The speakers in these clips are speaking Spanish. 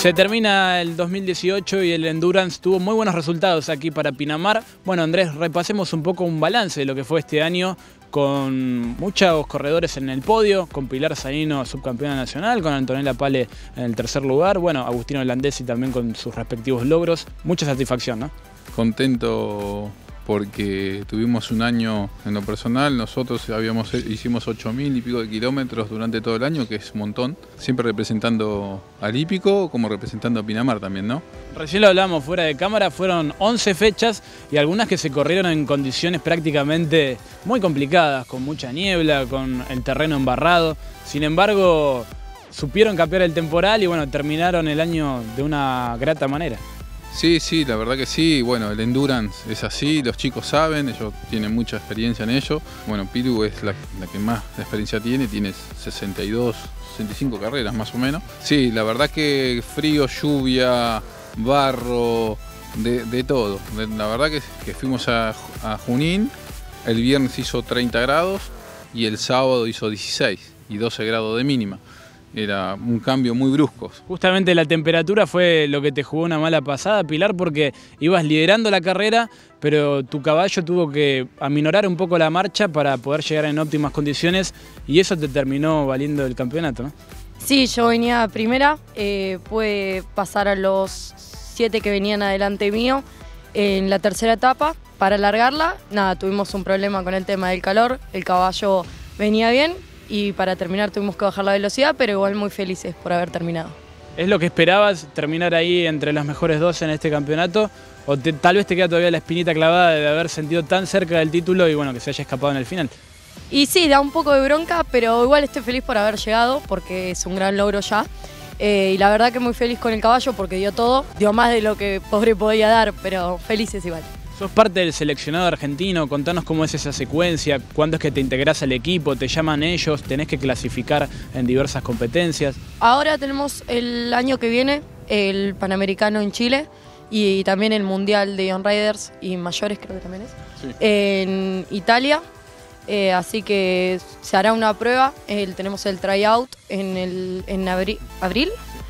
Se termina el 2018 y el Endurance tuvo muy buenos resultados aquí para Pinamar. Bueno, Andrés, repasemos un poco un balance de lo que fue este año con muchos corredores en el podio, con Pilar Zanino, subcampeona nacional, con Antonella Pale en el tercer lugar, bueno, Agustino Landesi también con sus respectivos logros. Mucha satisfacción, ¿no? Contento porque tuvimos un año en lo personal, nosotros hicimos 8.000 y pico de kilómetros durante todo el año, que es un montón, siempre representando al hípico como representando a Pinamar también, ¿no? Recién lo hablamos fuera de cámara, fueron 11 fechas y algunas que se corrieron en condiciones prácticamente muy complicadas, con mucha niebla, con el terreno embarrado. Sin embargo, supieron capear el temporal y bueno, terminaron el año de una grata manera. Sí, la verdad que sí. Bueno, el Endurance es así, los chicos saben, ellos tienen mucha experiencia en ello. Bueno, Piru es la que más experiencia tiene 62, 65 carreras más o menos. Sí, la verdad que frío, lluvia, barro, de todo. La verdad que fuimos a Junín, el viernes hizo 30 grados y el sábado hizo 16 y 12 grados de mínima. Era un cambio muy brusco. Justamente la temperatura fue lo que te jugó una mala pasada, Pilar, porque ibas liderando la carrera, pero tu caballo tuvo que aminorar un poco la marcha para poder llegar en óptimas condiciones y eso te terminó valiendo el campeonato, ¿no? Sí, yo venía primera, pude pasar a los 7 que venían adelante mío en la tercera etapa. Para alargarla, nada, tuvimos un problema con el tema del calor, el caballo venía bien, y para terminar tuvimos que bajar la velocidad, pero igual muy felices por haber terminado. ¿Es lo que esperabas, terminar ahí entre los mejores dos en este campeonato? ¿O tal vez te queda todavía la espinita clavada de haber sentido tan cerca del título y bueno, que se haya escapado en el final? Y sí, da un poco de bronca, pero igual estoy feliz por haber llegado, porque es un gran logro ya. Y la verdad que muy feliz con el caballo porque dio todo, dio más de lo que pobre podía dar, pero felices igual. Sos parte del seleccionado argentino, contanos cómo es esa secuencia, cuándo es que te integrás al equipo, te llaman ellos, tenés que clasificar en diversas competencias. Ahora tenemos el año que viene el Panamericano en Chile y también el Mundial de Young Riders y mayores, creo que también es, sí, en Italia. Así que se hará una prueba, tenemos el tryout en abril,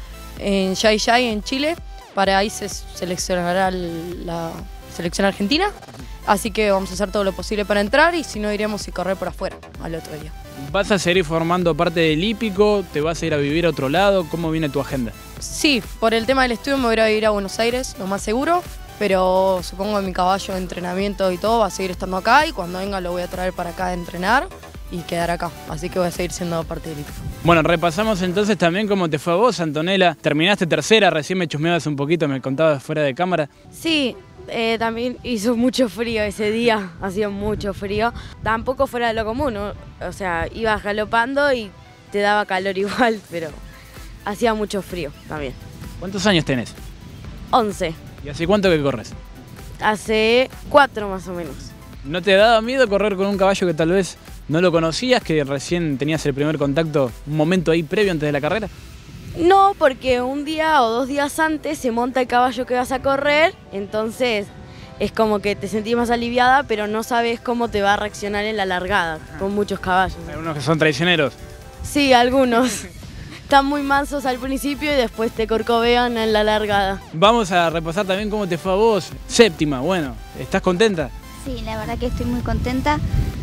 en Yay Yay en Chile, para ahí se seleccionará la selección argentina, así que vamos a hacer todo lo posible para entrar y si no iremos y correr por afuera al otro día. ¿Vas a seguir formando parte del hípico? ¿Te vas a ir a vivir a otro lado? ¿Cómo viene tu agenda? Sí, por el tema del estudio me voy a ir a Buenos Aires, lo más seguro, pero supongo que mi caballo de entrenamiento y todo va a seguir estando acá y cuando venga lo voy a traer para acá a entrenar y quedar acá, así que voy a seguir siendo parte del equipo. Bueno, repasamos entonces también cómo te fue a vos, Antonella. Terminaste tercera, recién me chusmeabas un poquito, me contabas fuera de cámara. Sí, también hizo mucho frío ese día, hacía mucho frío. Tampoco fuera de lo común, ¿no? O sea, ibas galopando y te daba calor igual, pero hacía mucho frío también. ¿Cuántos años tenés? 11. ¿Y hace cuánto que corres? Hace 4 más o menos. ¿No te daba miedo correr con un caballo que tal vez no lo conocías, que recién tenías el primer contacto, un momento ahí previo antes de la carrera? No, porque un día o 2 días antes se monta el caballo que vas a correr, entonces es como que te sentís más aliviada, pero no sabes cómo te va a reaccionar en la largada, con muchos caballos. ¿Algunos que son traicioneros? Sí, algunos. Están muy mansos al principio y después te corcovean en la largada. Vamos a repasar también cómo te fue a vos. Séptima, bueno, ¿estás contenta? Sí, la verdad que estoy muy contenta.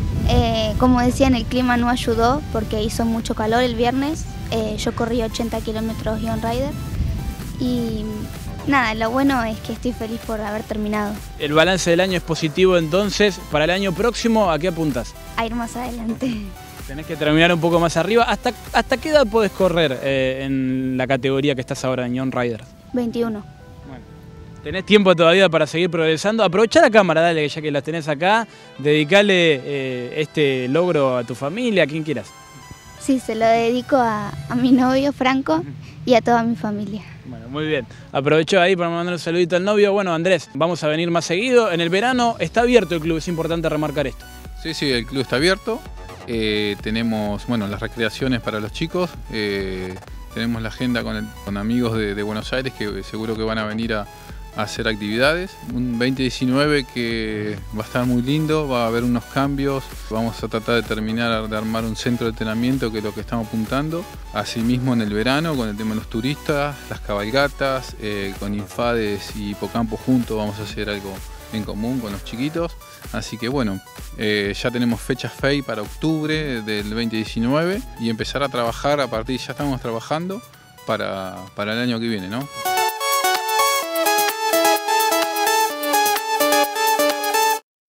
Como decían, el clima no ayudó porque hizo mucho calor el viernes. Yo corrí 80 kilómetros Young Rider y nada, lo bueno es que estoy feliz por haber terminado. El balance del año es positivo entonces. Para el año próximo, ¿a qué apuntas? A ir más adelante. Tenés que terminar un poco más arriba. ¿Hasta qué edad podés correr en la categoría que estás ahora en Young Rider? 21. Bueno, tenés tiempo todavía para seguir progresando. Aprovechá la cámara, dale, ya que la tenés acá. Dedicale este logro a tu familia, a quien quieras. Sí, se lo dedico a mi novio Franco y a toda mi familia. Bueno, muy bien. Aprovecho ahí para mandar un saludito al novio. Bueno, Andrés, vamos a venir más seguido. En el verano está abierto el club, es importante remarcar esto. Sí, el club está abierto. Tenemos las recreaciones para los chicos. Tenemos la agenda con amigos de Buenos Aires que seguro que van a venir a a hacer actividades. Un 2019 que va a estar muy lindo, va a haber unos cambios, vamos a tratar de terminar de armar un centro de entrenamiento que es lo que estamos apuntando. Asimismo en el verano con el tema de los turistas, las cabalgatas, con Infades y Hipocampo juntos vamos a hacer algo en común con los chiquitos. Así que bueno, ya tenemos fecha FEI para octubre del 2019 y empezar a trabajar a partir, ya estamos trabajando para el año que viene, ¿no?